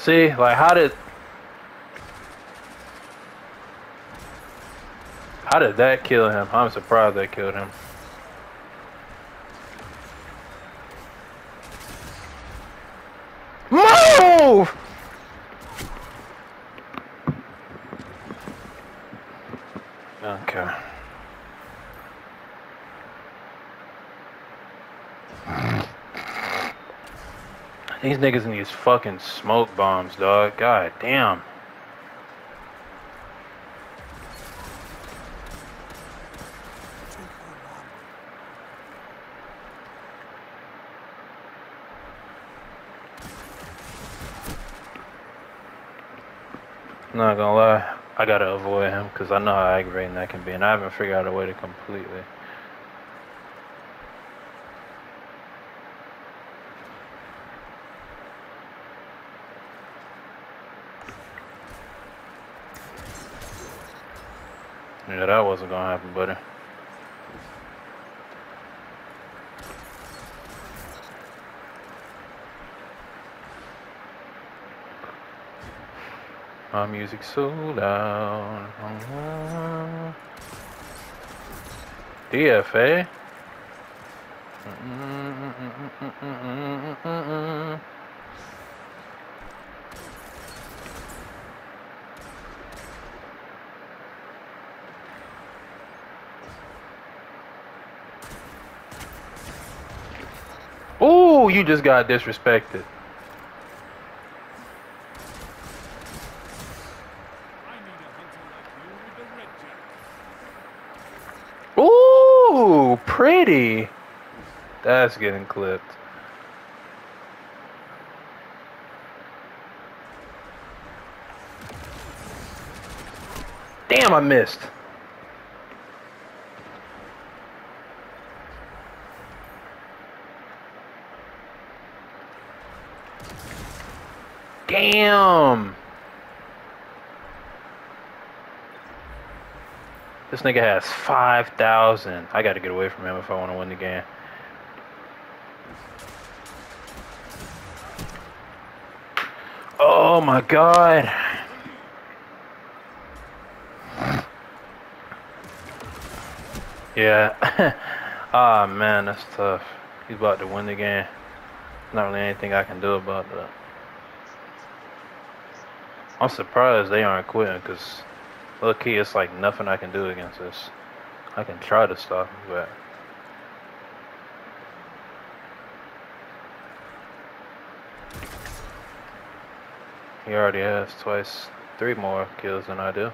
See, like how did that kill him? I'm surprised that killed him. Move! Okay. These niggas need fucking smoke bombs, dog. God damn. Not gonna lie, I gotta avoid him because I know how aggravating that can be, and I haven't figured out a way to completely. Yeah, that wasn't gonna happen, buddy. My music's so loud. DFA? Ooh, you just got disrespected. Ooh, pretty. That's getting clipped. Damn, I missed. Damn. This nigga has 5,000. I gotta get away from him if I want to win the game. Oh my god. Yeah. Ah, man, that's tough. He's about to win the game. Not really anything I can do about that. I'm surprised they aren't quitting because, low key, it's like nothing I can do against this. I can try to stop him, but. He already has three more kills than I do.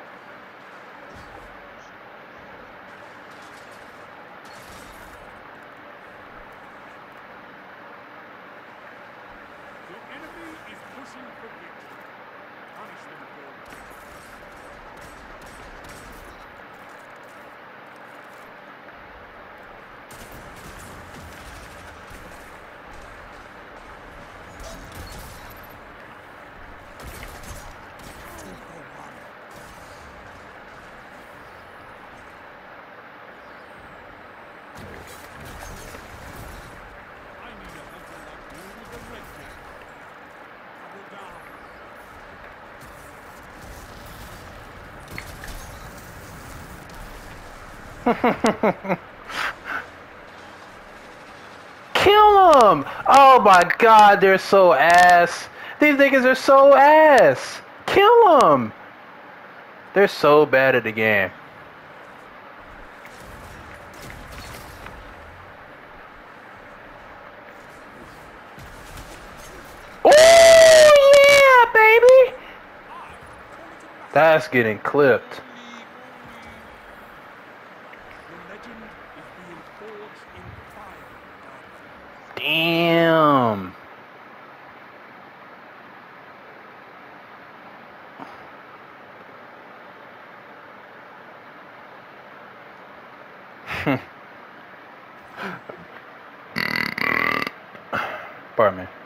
Kill them! Oh my god, they're so ass. These niggas are so ass. Kill them! They're so bad at the game. Oh yeah, baby! That's getting clipped. Damn. Pardon me.